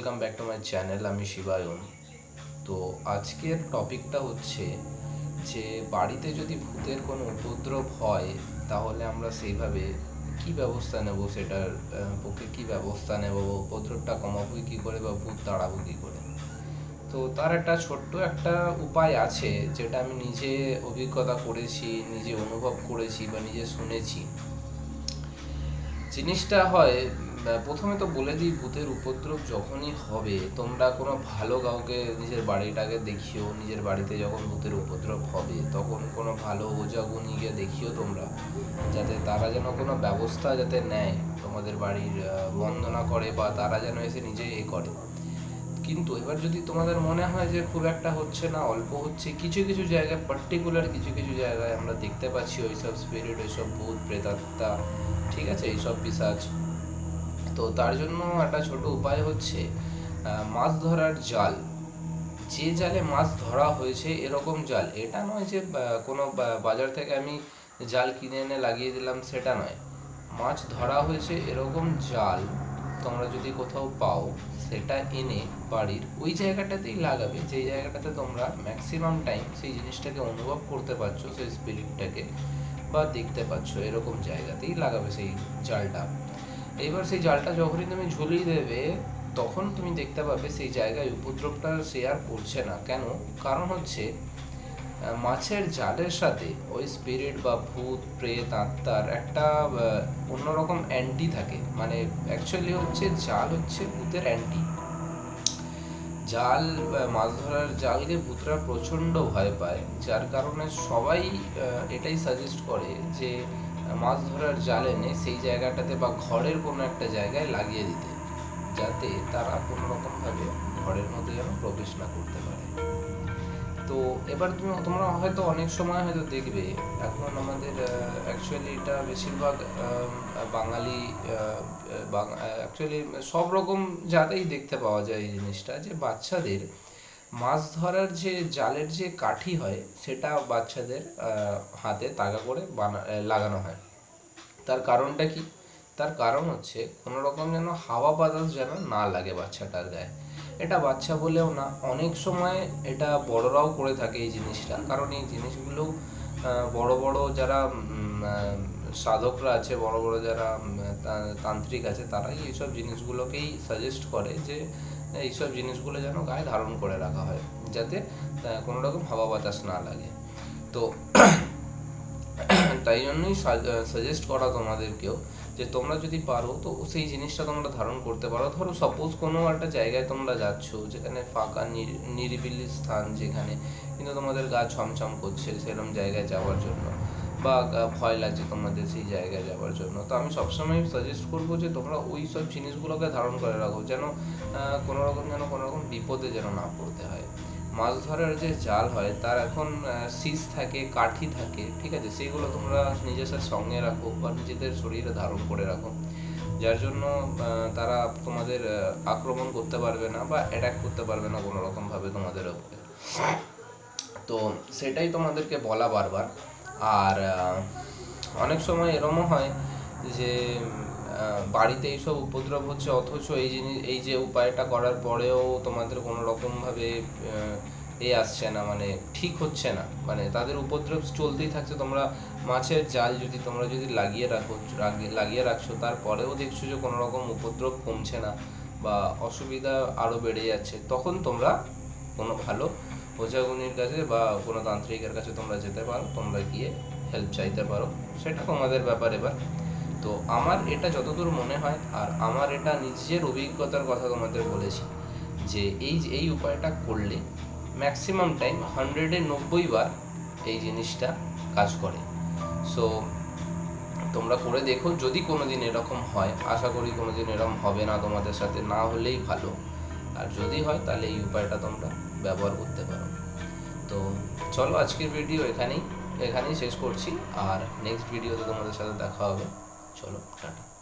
Welcome back to my channel. আমি শিবায়ন। তো আজকের টপিকটা হচ্ছে যে বাড়িতে যদি ভূতের কোনো উপদ্রব হয় তাহলে আমরা সেইভাবে কি ব্যবস্থা নেব, সেটার পক্ষে কি ব্যবস্থা নেব, উপদ্রবটা কমাবো কী করে বা ভূত তাড়াবো কী করে। তো তার একটা ছোট্ট একটা উপায় আছে যেটা আমি নিজে অভিজ্ঞতা করেছি, নিজে অনুভব করেছি বা নিজে শুনেছি। জিনিসটা হয়, প্রথমে তো বলে দিই, ভূতের উপদ্রব যখনই হবে তোমরা কোনো ভালো কাউকে নিজের বাড়িটাকে দেখিও। নিজের বাড়িতে যখন ভূতের উপদ্রব হবে তখন কোনো ভালো ওঝা গুণীকে দেখিও তোমরা, যাতে তারা যেন কোনো ব্যবস্থা যাতে নেয়, তোমাদের বাড়ির বন্দনা করে বা তারা যেন এসে নিজে করে। কিন্তু এবার যদি তোমাদের মনে হয় যে খুব একটা হচ্ছে না, অল্প হচ্ছে, কিছু কিছু জায়গায় পার্টিকুলার কিছু কিছু জায়গায় আমরা দেখতে পাচ্ছি ওইসব স্পিরিট, ওইসব ভূত প্রেতাত্মা, ঠিক আছে, এইসব পিশাচ। তো তার জন্য একটা ছোট উপায় হচ্ছে মাছ ধরার জাল। যে জালে মাছ ধরা হয়েছে এরকম জাল, এটা নয় যে কোনো বাজার থেকে আমি জাল কিনে এনে লাগিয়ে দিলাম, সেটা নয়। মাছ ধরা হয়েছে এরকম জাল তোমরা যদি কোথাও পাও, সেটা এনে বাড়ির ওই জায়গাটাতেই লাগাবে, যেই জায়গাটাতে তোমরা ম্যাক্সিমাম টাইম সেই জিনিসটাকে অনুভব করতে পারছো, সেই স্পিরিটটাকে বা দেখতে পাচ্ছ, এরকম জায়গাতেই লাগাবে সেই জালটা। এবার সেই জালটা যখনই তুমি ঝুলিয়ে দেবে তখন তুমি দেখতে পাবে সেই জায়গায় উপদ্রবটা সে আর করছে না। কেন? কারণ হচ্ছে মাছের জালের সাথে ওই স্পিরিট বা ভূত প্রেত আত্মার একটা অন্যরকম অ্যান্টি থাকে। মানে অ্যাকচুয়ালি হচ্ছে জাল হচ্ছে ভূতের অ্যান্টি। জাল, মাছ ধরার জালকে ভূতরা প্রচণ্ড ভয় পায়, যার কারণে সবাই এটাই সাজেস্ট করে যে মাছ ধরার জাল এনে সেই জায়গাটাতে বা ঘরের কোনো একটা জায়গায় লাগিয়ে দিতে, যাতে তারা কোনো রকমভাবে ঘরের মধ্যে যেন প্রবেশ না করতে পারে। তো এবার তোমরা হয়তো অনেক সময় হয়তো দেখবে, এখন আমাদের অ্যাকচুয়ালি এটা বেশিরভাগ বাঙালি, অ্যাকচুয়ালি সব রকম জাতেই দেখতে পাওয়া যায় এই জিনিসটা, যে বাচ্চাদের মাছ ধরার যে জালের যে কাঠি হয় সেটা বাচ্চাদের হাতে তাগা করে লাগানো হয়। তার কারণটা কি? তার কারণ হচ্ছে কোনো রকম যেন হাওয়া বাতাস যেন না লাগে বাচ্চাটার গায়ে। এটা বাচ্চা বলেও না, অনেক সময় এটা বড়রাও করে থাকে এই জিনিসটা। কারণ এই জিনিসগুলো বড় বড় যারা সাধকরা আছে, বড় বড় যারা তান্ত্রিক আছে, তারাই এইসব জিনিসগুলোকেই সাজেস্ট করে যে এইসব জিনিসগুলো যেন গায়ে ধারণ করে রাখা হয়, যাতে কোনো রকম হাওয়া বাতাস না লাগে। তো তাই জন্যই সাজেস্ট করা তোমাদেরকেও, যে তোমরা যদি পারো তো সেই জিনিসটা তোমরা ধারণ করতে পারো। ধরো সাপোজ কোনো একটা জায়গায় তোমরা যাচ্ছ, যেখানে ফাঁকা নিরিবিলি স্থান, যেখানে কিন্তু তোমাদের গা ছমছম করছে সেরকম জায়গায় যাওয়ার জন্য, বা ভয় লাগছে তোমাদের সেই জায়গায় যাওয়ার জন্য, তো আমি সবসময় সাজেস্ট করবো যে তোমরা ওই সব জিনিসগুলোকে ধারণ করে রাখো, যেন কোনো রকম বিপদে যেন না পড়তে হয়। মাছ ধরার যে জাল হয় তার এখন সিস থাকে, কাঠি থাকে, ঠিক আছে, সেইগুলো তোমরা নিজেদের সঙ্গে রাখো বা নিজেদের শরীরে ধারণ করে রাখো, যার জন্য তারা তোমাদের আক্রমণ করতে পারবে না বা অ্যাটাক করতে পারবে না কোনো রকমভাবে তোমাদের উপরে। তো সেটাই তোমাদেরকে বলা বারবার। আর অনেক সময় এরমও হয় যে বাড়িতে এইসব উপদ্রব হচ্ছে, অথচ এই যে উপায়টা করার পরেও তোমাদের কোনো রকমভাবে আসছে না, মানে ঠিক হচ্ছে না, মানে তাদের উপদ্রব চলতেই থাকছে। তোমরা মাছের জাল তোমরা যদি লাগিয়ে রাখছো, তারপরেও দেখছো যে কোনো রকম উপদ্রব কমছে না বা অসুবিধা আরও বেড়ে যাচ্ছে, তখন তোমরা কোনো ভালো ওঝাগুনির কাছে বা কোনো তান্ত্রিকের কাছে তোমরা যেতে পারো, তোমরা গিয়ে হেল্প চাইতে পারো, সেটা তোমাদের ব্যাপার। এবার তো আমার এটা যতদূর মনে হয়, আর আমার এটা নিজের অভিজ্ঞতার কথা তোমাদের বলেছি, যে এই উপায়টা করলে ম্যাক্সিমাম টাইম 100-এ 90 বার এই জিনিসটা কাজ করে। সো তোমরা করে দেখো, যদি কোনো দিন এরকম হয়, আশা করি কোনো দিন এরকম হবে না, তোমাদের সাথে না হলেই ভালো, আর যদি হয় তাহলে এই উপায়টা তোমরা ব্যবহার করতে পারো। তো চলো, আজকের ভিডিও এখানেই শেষ করছি, আর নেক্সট ভিডিওতে তোমাদের সাথে দেখা হবে। চলো, টাটা।